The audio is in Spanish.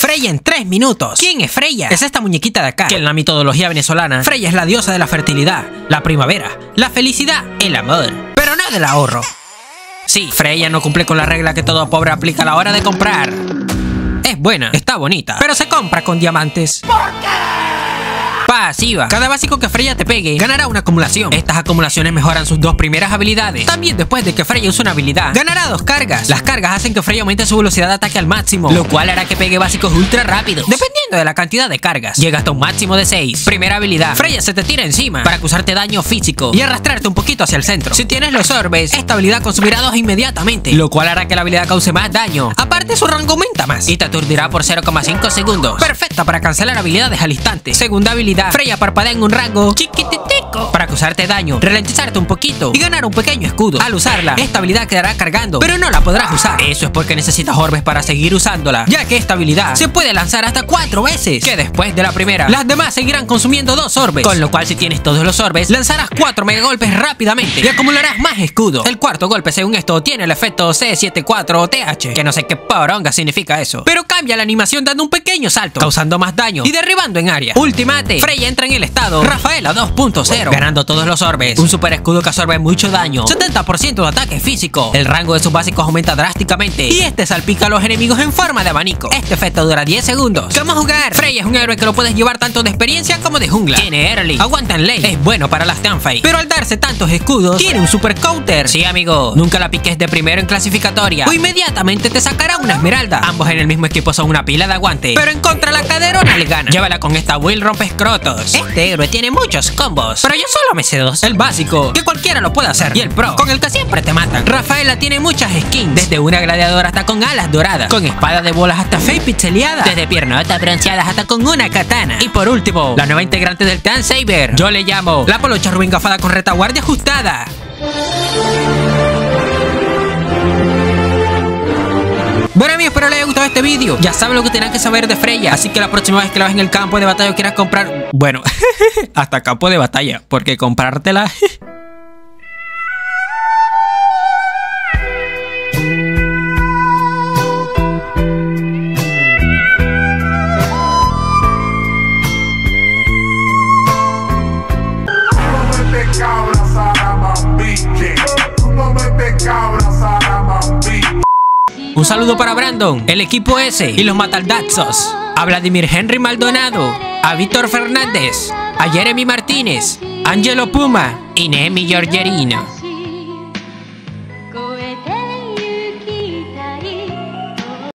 Freya en 3 minutos. ¿Quién es Freya? Es esta muñequita de acá, que en la mitología venezolana, Freya es la diosa de la fertilidad, la primavera, la felicidad, el amor, pero no del ahorro. Sí, Freya no cumple con la regla que todo pobre aplica a la hora de comprar. Es buena, está bonita, pero se compra con diamantes. ¿Por qué? Pasiva. Cada básico que Freya te pegue ganará una acumulación. Estas acumulaciones mejoran sus 2 primeras habilidades. También después de que Freya use una habilidad, ganará 2 cargas. Las cargas hacen que Freya aumente su velocidad de ataque al máximo, lo cual hará que pegue básicos ultra rápidos. Dependiendo de la cantidad de cargas, llega hasta un máximo de 6. Primera habilidad, Freya se te tira encima para causarte daño físico y arrastrarte un poquito hacia el centro. Si tienes los orbes, esta habilidad consumirá 2 inmediatamente, lo cual hará que la habilidad cause más daño. Aparte, su rango aumenta más y te aturdirá por 0,5 segundos. Perfecta para cancelar habilidades al instante. Segunda habilidad, Freya parpadea en un rango chiquititico para causarte daño, ralentizarte un poquito y ganar un pequeño escudo. Al usarla, esta habilidad quedará cargando, pero no la podrás usar. Eso es porque necesitas orbes para seguir usándola, ya que esta habilidad se puede lanzar hasta 4 veces, que después de la primera, las demás seguirán consumiendo 2 orbes, con lo cual si tienes todos los orbes, lanzarás 4 megagolpes rápidamente y acumularás más escudos. El cuarto golpe, según esto, tiene el efecto C74TH, que no sé qué poronga significa eso, pero cambia la animación dando un pequeño salto, causando más daño y derribando en área. Ultimate, Freya entra en el estado Rafaela 2.0, ganando todos los orbes, un super escudo que absorbe mucho daño, 70% de ataque físico, el rango de sus básicos aumenta drásticamente y este salpica a los enemigos en forma de abanico. Este efecto dura 10 segundos. ¿Cómo jugar? Freya es un héroe que lo puedes llevar tanto de experiencia como de jungla. Tiene early, aguanta en lane, es bueno para las teamfights, pero al darse tantos escudos, tiene un super counter. Sí, amigo, nunca la piques de primero en clasificatoria o inmediatamente te sacará una esmeralda. Ambos en el mismo equipo son una pila de aguante, pero en contra la caderona le gana. Llévala con esta Will Rompescrotos. Este héroe tiene muchos combos, pero yo solo me sé 2. El básico, que cualquiera lo puede hacer, y el pro, con el que siempre te matan. Rafaela tiene muchas skins, desde una gladiadora hasta con alas doradas, con espada de bolas hasta fake pixeleada, desde piernotas bronceadas hasta con una katana. Y por último, la nueva integrante del clan Saber. Yo le llamo la polocha Rubin gafada con retaguardia ajustada. Bueno amigos, espero les haya gustado este vídeo. Ya saben lo que tienen que saber de Freya, así que la próxima vez que la veas en el campo de batalla o quieras comprar, bueno, hasta campo de batalla, porque comprártela Un saludo para Brandon, el equipo S y los Mataldazos, a Vladimir Henry Maldonado, a Víctor Fernández, a Jeremy Martínez, Angelo Puma y Nemi Giorgerino.